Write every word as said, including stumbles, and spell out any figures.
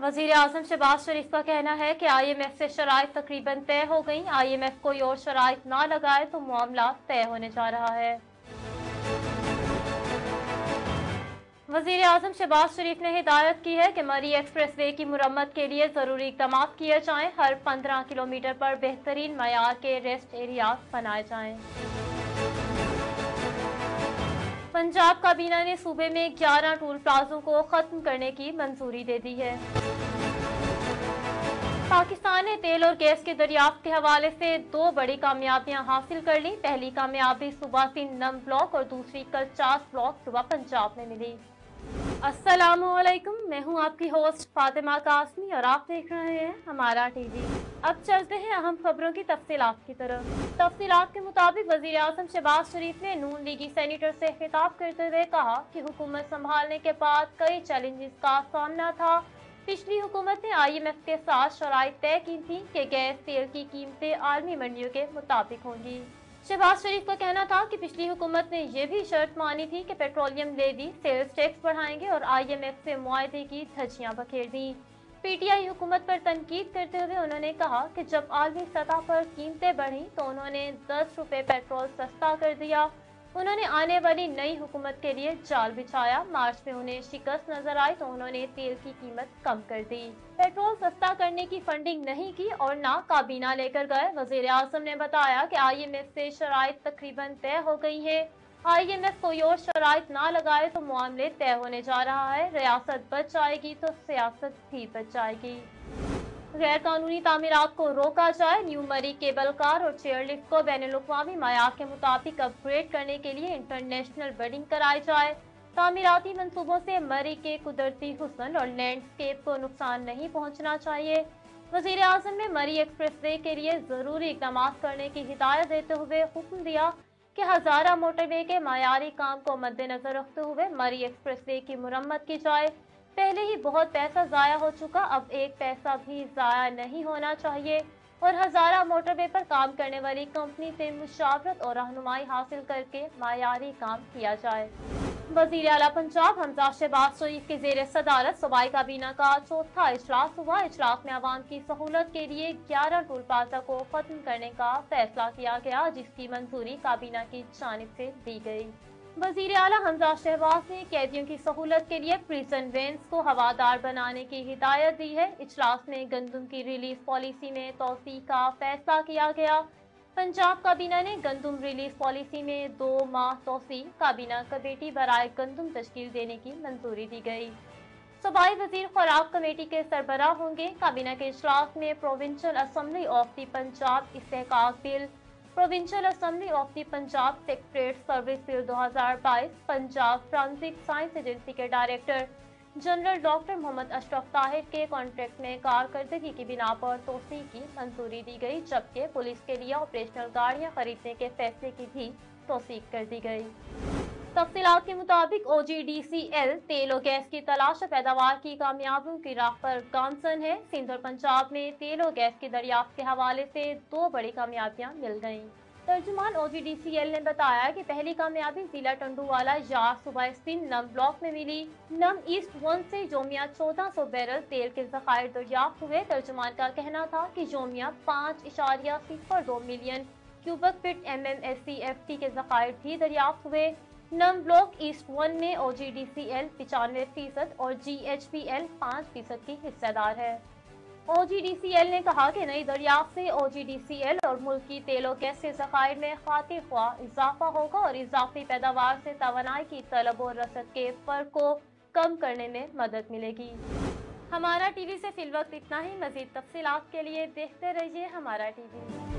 वज़ीर आज़म शहबाज शरीफ का कहना है कि आई एम एफ से शराइत तकरीबन तय हो गई। आई एम एफ कोई और शराइत ना लगाए तो मामला तय होने जा रहा है। वज़ीर आज़म शहबाज शरीफ ने हिदायत की है कि मरी एक्सप्रेस वे की मुरम्मत के लिए ज़रूरी इक़दाम किए जाएं। हर पंद्रह किलोमीटर पर बेहतरीन मयार के रेस्ट एरिया बनाए जाएं। पंजाब काबीना ने सूबे में ग्यारह टूल प्लाजों को खत्म करने की मंजूरी दे दी है। पाकिस्तान ने तेल और गैस के दरियाफ्त के हवाले से दो बड़ी कामयाबियां हासिल कर ली। पहली कामयाबी सूबा सिंध नम ब्लॉक और दूसरी करचास ब्लॉक सूबा पंजाब में मिली। अस्सलामुअलैकुम, मैं हूं आपकी होस्ट फातिमा कासमी और आप देख रहे हैं हमारा टीवी। अब चलते हैं अहम खबरों की तफसीलात की तरफ। तफसीलात के मुताबिक वज़ीर आज़म शहबाज शरीफ ने नून लीगी सेनेटर से खिताब करते हुए कहा कि हुकूमत संभालने के बाद कई चैलेंजेस का सामना था। पिछली हुकूमत ने आई एम एफ के साथ शराइत तय की थी कि गैस तेल की कीमतें आलमी मंडियों के मुताबिक होंगी। शहबाज शरीफ का कहना था कि पिछली हुकूमत ने यह भी शर्त मानी थी कि पेट्रोलियम लेवी सेल्स टैक्स बढ़ाएंगे और आई एम एफ से मुआहदे की धज्जियां बखेर दी। पी टी आई हुकूमत पर तनकीद करते हुए उन्होंने कहा कि जब आलमी सतह पर कीमतें बढ़ी तो उन्होंने दस रुपए पेट्रोल सस्ता कर दिया। उन्होंने आने वाली नई हुकूमत के लिए जाल बिछाया। मार्च में उन्हें शिकस्त नजर आई तो उन्होंने तेल की कीमत कम कर दी। पेट्रोल सस्ता करने की फंडिंग नहीं की और ना काबीना लेकर गए। वजीर आजम ने बताया कि आई एम एफ से शराइत तकरीबन तय हो गई है। आई एम एफ कोई और शराइत ना लगाए तो मामले तय होने जा रहा है। रियासत बच जाएगी तो सियासत भी बच जाएगी। गैर कानूनी तामीरात को रोका जाए। न्यू मरी केबल कार और चेयरलिफ्ट को बैनुल-अक़वामी मयार के मुताबिक अपग्रेड करने के लिए इंटरनेशनल बिडिंग कराई जाए। तामीराती मंसूबों से मरी के कुदरती हुस्न और लैंडस्केप को नुकसान नहीं पहुंचना चाहिए। वज़ीर आज़म ने मरी एक्सप्रेस वे के लिए जरूरी इक़दाम करने की हिदायत देते हुए हुक्म दिया कि हजारा मोटरवे के मयारी काम को मद्देनजर रखते हुए मरी एक्सप्रेस वे की मुरम्मत की जाए। पहले ही बहुत पैसा जाया हो चुका, अब एक पैसा भी जाया नहीं होना चाहिए और हजारा मोटरवे पर काम करने वाली कंपनी से मुशावरत और रहनुमाई हासिल करके मायारी काम किया जाए। वज़ीर आला पंजाब हमजा शहबाज शरीफ के ज़ेर सदारत सूबाई काबीना का चौथा इजलास हुआ। इजलास में आवाम की सहूलत के लिए ग्यारह टूल प्लाजा को खत्म करने का फैसला किया गया, जिसकी मंजूरी काबीना की जानिब से दी गई। वज़ीर आला हमजा शहबाज ने कैदियों की सहूलत के लिए प्रिजन वैन्स को हवादार बनाने की हिदायत दी है। इजलास में गंदम की रिलीज पॉलिसी में तोसी का फैसला किया गया। पंजाब काबीना ने गंदम रिलीज पॉलिसी में दो माह तोसी काबीना कमेटी बराए गंदम तश्कील देने की मंजूरी दी गई। सूबाई वजीर खुराक कमेटी के सरबराह होंगे। काबीना के इजलास में provincial assembly of the Punjab इस्तेहकाक bill, provincial assembly of the Punjab secretariat service bill दो हजार बाईस, पंजाब फॉरेंसिक साइंस एजेंसी के director general doctor Mohammad Ashraf Tahir के कॉन्ट्रैक्ट में कारकर्दगी की बिना पर तोसी की मंजूरी दी गई, जबकि पुलिस के लिए ऑपरेशनल गाड़ियां खरीदने के फैसले की भी तौसीक कर दी गई। तफसीलात के मुताबिक ओ जी डी सी एल तेल और गैस की तलाश और पैदावार की कामयाबियों की राह पर गामजन है। सिंध और पंजाब में तेल और गैस की दरियाफ्त के हवाले से दो बड़ी कामयाबियां मिल गईं। तर्जुमान ओ जी डी सी एल ने बताया कि पहली कामयाबी जिला टंडूवाला यार सूबा सिंध नम ब्लॉक में मिली। नम ईस्ट वन से जोमिया चौदह सौ बैरल तेल के जखायर दरियाफ्त हुए। तर्जुमान का कहना था कि जोमिया पाँच इशारिया सिफर दो million cubic feet M M S C F T के जखायर भी दरियाफ्त हुए। नम ब्लॉक ईस्ट वन में ओ जी डी सी एल पचानवे फीसद और जी एच पी एल पाँच फीसद की हिस्सेदार है। ओ जी डी सी एल ने कहा कि नई दरियाफ्त से ओ जी डी सी एल और मुल्क की तेल और गैस के ज़खायर में खातिर ख्वाह इजाफा होगा और इजाफी पैदावार से तवानाई की तलब और रसद के फर्क को कम करने में मदद मिलेगी। हमारा टीवी से फिलवक्त इतना ही। मजीद तफसीलात के लिए देखते रहिए हमारा टीवी।